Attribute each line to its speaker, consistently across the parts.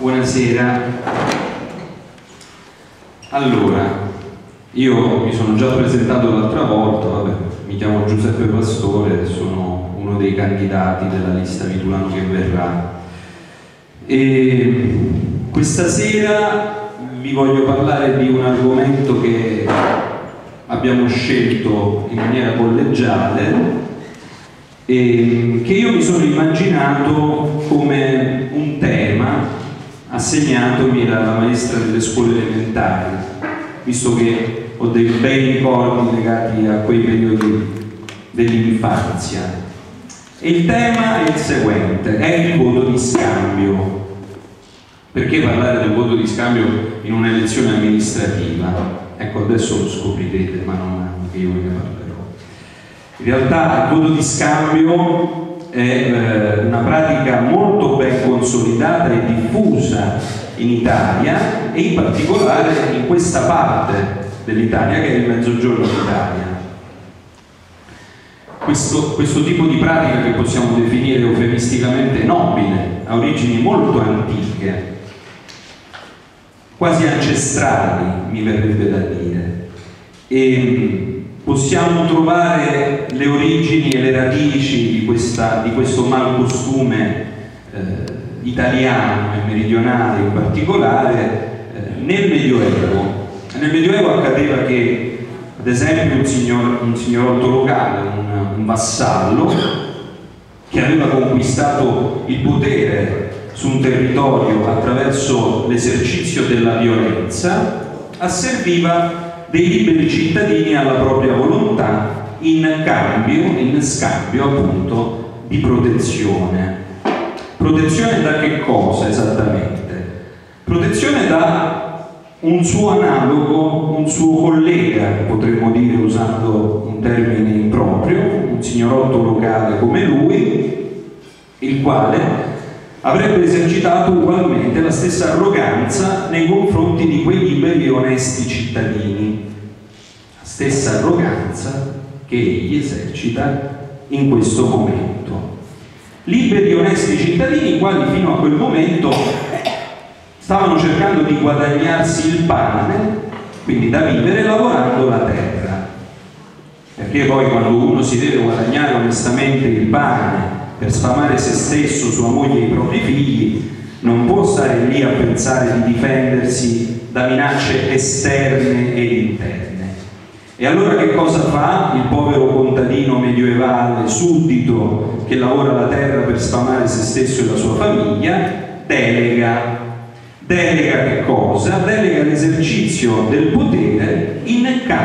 Speaker 1: Buonasera. Allora, io mi sono già presentato l'altra volta, vabbè, mi chiamo Giuseppe Pastore, sono uno dei candidati della lista Mitulano che verrà. E questa sera vi voglio parlare di un argomento che abbiamo scelto in maniera collegiale e che io mi sono immaginato come un tema assegnatomi dalla maestra delle scuole elementari, visto che ho dei bei ricordi legati a quei periodi dell'infanzia. E il tema è il seguente, è il voto di scambio. Perché parlare del voto di scambio in un'elezione amministrativa? Ecco, adesso lo scoprirete, ma non che io ve ne parlerò. In realtà il voto di scambio è una pratica molto ben consolidata e diffusa in Italia e in particolare in questa parte dell'Italia che è il Mezzogiorno d'Italia. Questo tipo di pratica, che possiamo definire eufemisticamente nobile, ha origini molto antiche, quasi ancestrali, mi verrebbe da dire, e possiamo trovare le origini e le radici di questo malcostume italiano e meridionale in particolare nel Medioevo. Nel Medioevo accadeva che, ad esempio, un signorotto locale, un vassallo che aveva conquistato il potere su un territorio attraverso l'esercizio della violenza, asserviva dei liberi cittadini alla propria volontà in scambio appunto di protezione. Protezione da che cosa esattamente? Protezione da un suo analogo, un suo collega, potremmo dire usando un termine improprio, un signorotto locale come lui, il quale avrebbe esercitato ugualmente la stessa arroganza nei confronti di quei liberi e onesti cittadini, la stessa arroganza che egli esercita in questo momento. Liberi e onesti cittadini, i quali fino a quel momento stavano cercando di guadagnarsi il pane, quindi da vivere, lavorando la terra. Perché poi quando uno si deve guadagnare onestamente il pane per sfamare se stesso, sua moglie e i propri figli, non può stare lì a pensare di difendersi da minacce esterne e interne. E allora che cosa fa il povero contadino medievale, suddito, che lavora la terra per sfamare se stesso e la sua famiglia? Delega. Delega che cosa? Delega l'esercizio del potere in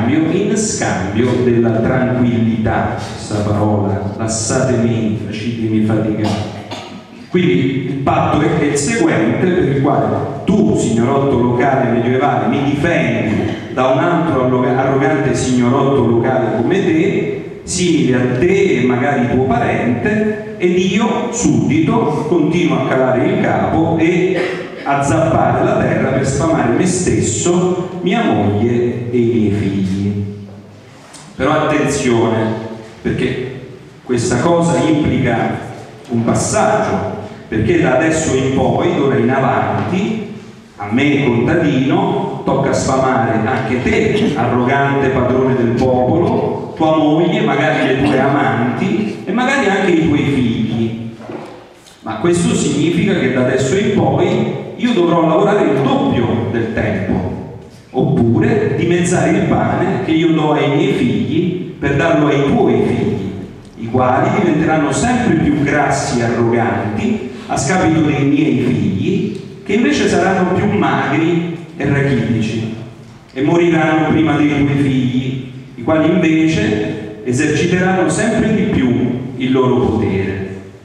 Speaker 1: scambio della tranquillità. Questa parola, lassatemi, facitemi faticare. Quindi il patto è il seguente, per il quale tu, signorotto locale medievale, mi difendi da un altro arrogante signorotto locale come te, simile a te e magari tuo parente, ed io, suddito, continuo a calare il capo e a zappare la terra per sfamare me stesso, mia moglie e i miei figli. Però attenzione, perché questa cosa implica un passaggio, perché da adesso in poi, d'ora in avanti, a me contadino tocca sfamare anche te, arrogante padrone del popolo, tua moglie, magari le tue amanti e magari anche i tuoi figli. Ma questo significa che da adesso in poi io dovrò lavorare il doppio del tempo, oppure dimezzare il pane che io do ai miei figli per darlo ai tuoi figli, i quali diventeranno sempre più grassi e arroganti a scapito dei miei figli, che invece saranno più magri e rachitici e moriranno prima dei tuoi figli, i quali invece eserciteranno sempre di più il loro potere.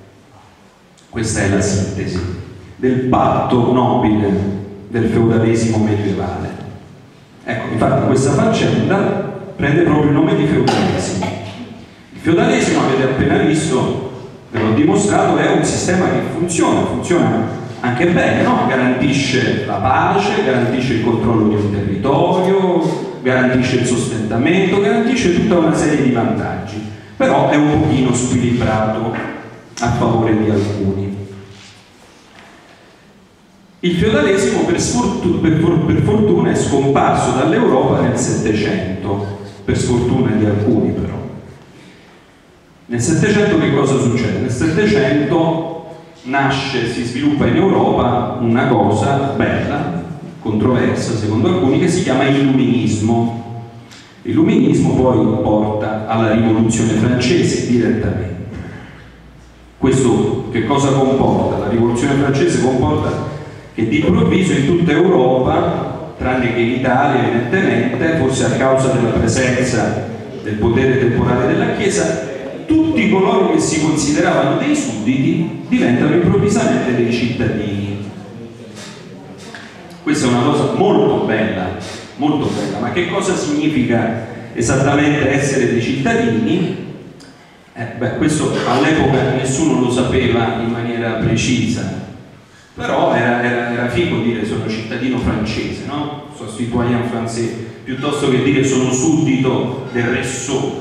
Speaker 1: Questa è la sintesi del patto nobile del feudalesimo medievale. Ecco, infatti questa faccenda prende proprio il nome di feudalesimo. Il feudalesimo, avete appena visto, ve l'ho dimostrato, è un sistema che funziona anche bene, no? Garantisce la pace, garantisce il controllo di un territorio, garantisce il sostentamento, garantisce tutta una serie di vantaggi, però è un pochino squilibrato a favore di alcuni. Il feudalesimo per fortuna è scomparso dall'Europa nel Settecento, per sfortuna di alcuni però. Nel Settecento che cosa succede? Nel Settecento nasce, si sviluppa in Europa una cosa bella, controversa secondo alcuni, che si chiama illuminismo. L'illuminismo poi porta alla rivoluzione francese direttamente. Questo che cosa comporta? La rivoluzione francese comporta che di improvviso in tutta Europa, tranne che in Italia evidentemente, forse a causa della presenza del potere temporale della Chiesa, tutti coloro che si consideravano dei sudditi diventano improvvisamente dei cittadini. Questa è una cosa molto bella, ma che cosa significa esattamente essere dei cittadini? Questo all'epoca nessuno lo sapeva in maniera precisa, però era figo dire sono cittadino francese, no? Sono citoyen français, piuttosto che dire sono suddito del re sole.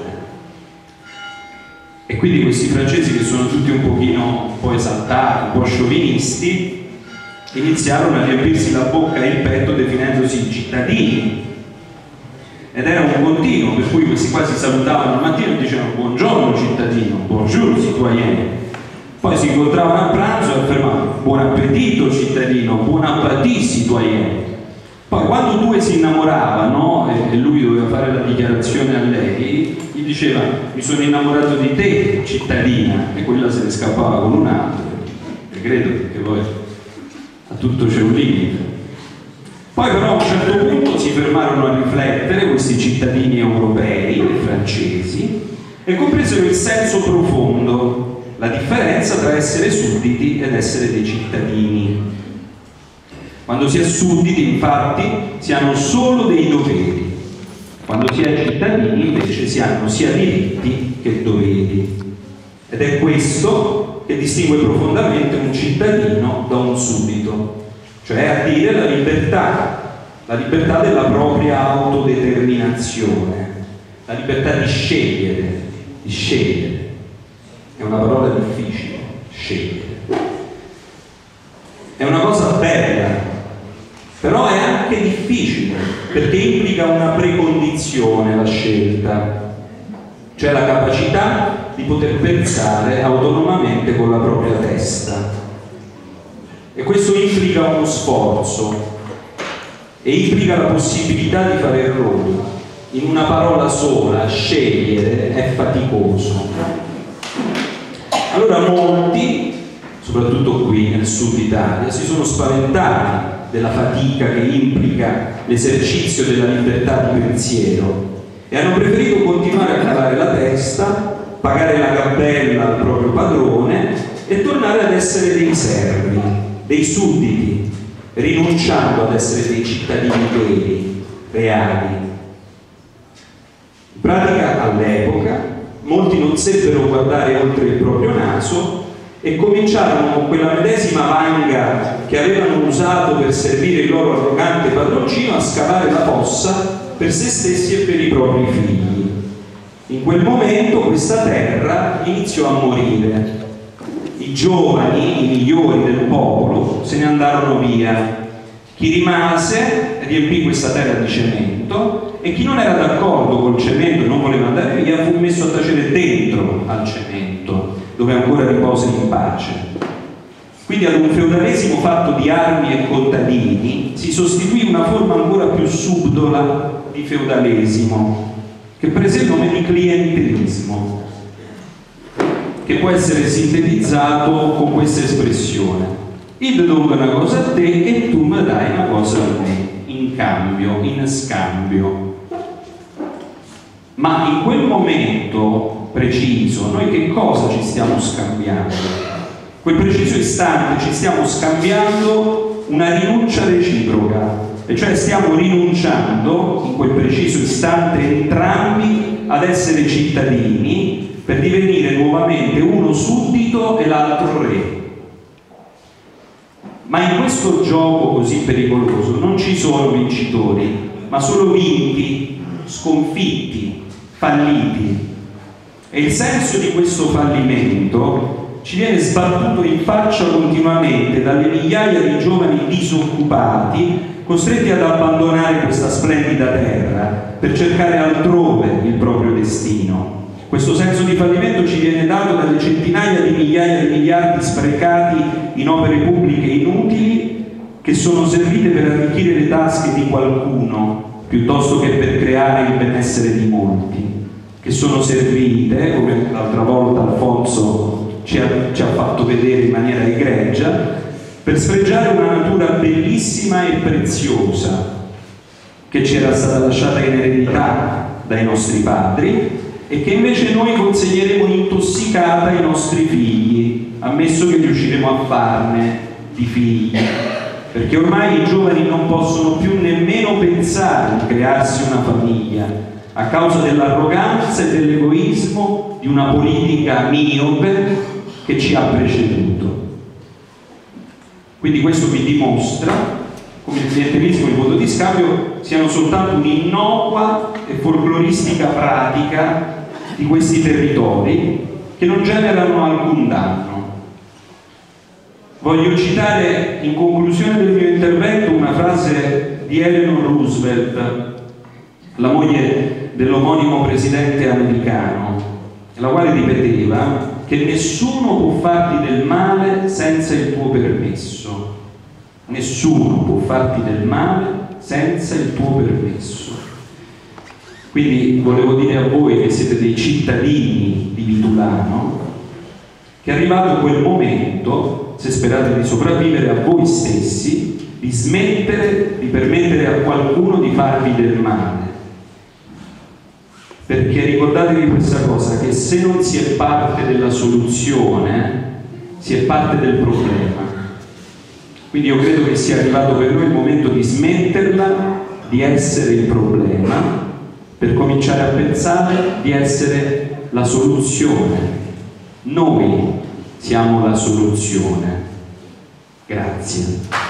Speaker 1: E quindi questi francesi, che sono tutti un pochino un po' esaltati, un po' sciovinisti, iniziarono a riempirsi la bocca e il petto definendosi cittadini. Ed era un continuo, per cui questi qua si salutavano al mattino e dicevano buongiorno cittadino, bonjour citoyen. Poi si incontravano a pranzo e affermavano buon appetito cittadino, buon appétit citoyen. Poi quando due si innamoravano e lui doveva fare la dichiarazione a lei, gli diceva mi sono innamorato di te cittadina, e quella se ne scappava con un altro. E credo che poi a tutto c'è un limite. Poi però a un certo punto si fermarono a riflettere questi cittadini europei e francesi e compresero il senso profondo, la differenza tra essere sudditi ed essere dei cittadini. Quando si è sudditi, infatti, si hanno solo dei doveri. Quando si è cittadini, invece, si hanno sia diritti che doveri. Ed è questo che distingue profondamente un cittadino da un suddito. Cioè a dire la libertà della propria autodeterminazione, la libertà di scegliere, è una parola difficile, scegliere. È una cosa bella, però è anche difficile, perché implica una precondizione la scelta, cioè la capacità di poter pensare autonomamente con la propria testa. E questo implica uno sforzo e implica la possibilità di fare errori. In una parola sola, scegliere è faticoso. Allora molti, soprattutto qui nel sud Italia, si sono spaventati della fatica che implica l'esercizio della libertà di pensiero e hanno preferito continuare a calare la testa, pagare la gabella al proprio padrone e tornare ad essere dei servi, dei sudditi, rinunciando ad essere dei cittadini veri, reali. In pratica, all'epoca, molti non seppero guardare oltre il proprio naso e cominciarono con quella medesima vanga che avevano usato per servire il loro arrogante padroncino a scavare la fossa per se stessi e per i propri figli. In quel momento questa terra iniziò a morire. I giovani, i migliori del popolo, se ne andarono via. Chi rimase riempì questa terra di cemento e chi non era d'accordo col cemento e non voleva andare via fu messo a tacere dentro al cemento, dove ancora riposa in pace. Quindi ad un feudalesimo fatto di armi e contadini si sostituì una forma ancora più subdola di feudalesimo, che prese il nome di clientelismo, che può essere sintetizzato con questa espressione: io do una cosa a te e tu mi dai una cosa a me, in cambio, in scambio. Ma in quel momento preciso noi che cosa ci stiamo scambiando? Quel preciso istante ci stiamo scambiando una rinuncia reciproca, e cioè stiamo rinunciando in quel preciso istante entrambi ad essere cittadini per divenire nuovamente uno suddito e l'altro re. Ma in questo gioco così pericoloso non ci sono vincitori, ma solo vinti, sconfitti, falliti. E il senso di questo fallimento ci viene sbattuto in faccia continuamente dalle migliaia di giovani disoccupati costretti ad abbandonare questa splendida terra per cercare altrove il proprio destino. Questo senso di fallimento ci viene dato dalle centinaia di migliaia di miliardi sprecati in opere pubbliche inutili che sono servite per arricchire le tasche di qualcuno piuttosto che per creare il benessere di molti, che sono servite, come l'altra volta Alfonso ci ha fatto vedere in maniera egregia, per sfregiare una natura bellissima e preziosa che ci era stata lasciata in eredità dai nostri padri e che invece noi consegneremo intossicata ai nostri figli, ammesso che riusciremo a farne di figli, perché ormai i giovani non possono più nemmeno pensare di crearsi una famiglia a causa dell'arroganza e dell'egoismo di una politica miope che ci ha preceduto. Quindi questo vi dimostra come il clientelismo e il voto di scambio siano soltanto un'innocua e folcloristica pratica di questi territori che non generano alcun danno. Voglio citare in conclusione del mio intervento una frase di Eleanor Roosevelt, la moglie dell'omonimo presidente americano, la quale ripeteva che nessuno può farti del male senza il tuo permesso. Nessuno può farti del male senza il tuo permesso. Quindi volevo dire a voi che siete dei cittadini di Vitulano che è arrivato quel momento, se sperate di sopravvivere, a voi stessi di smettere di permettere a qualcuno di farvi del male, perché ricordatevi questa cosa, che se non si è parte della soluzione si è parte del problema. Quindi io credo che sia arrivato per noi il momento di smetterla di essere il problema per cominciare a pensare di essere la soluzione. Noi siamo la soluzione. Grazie.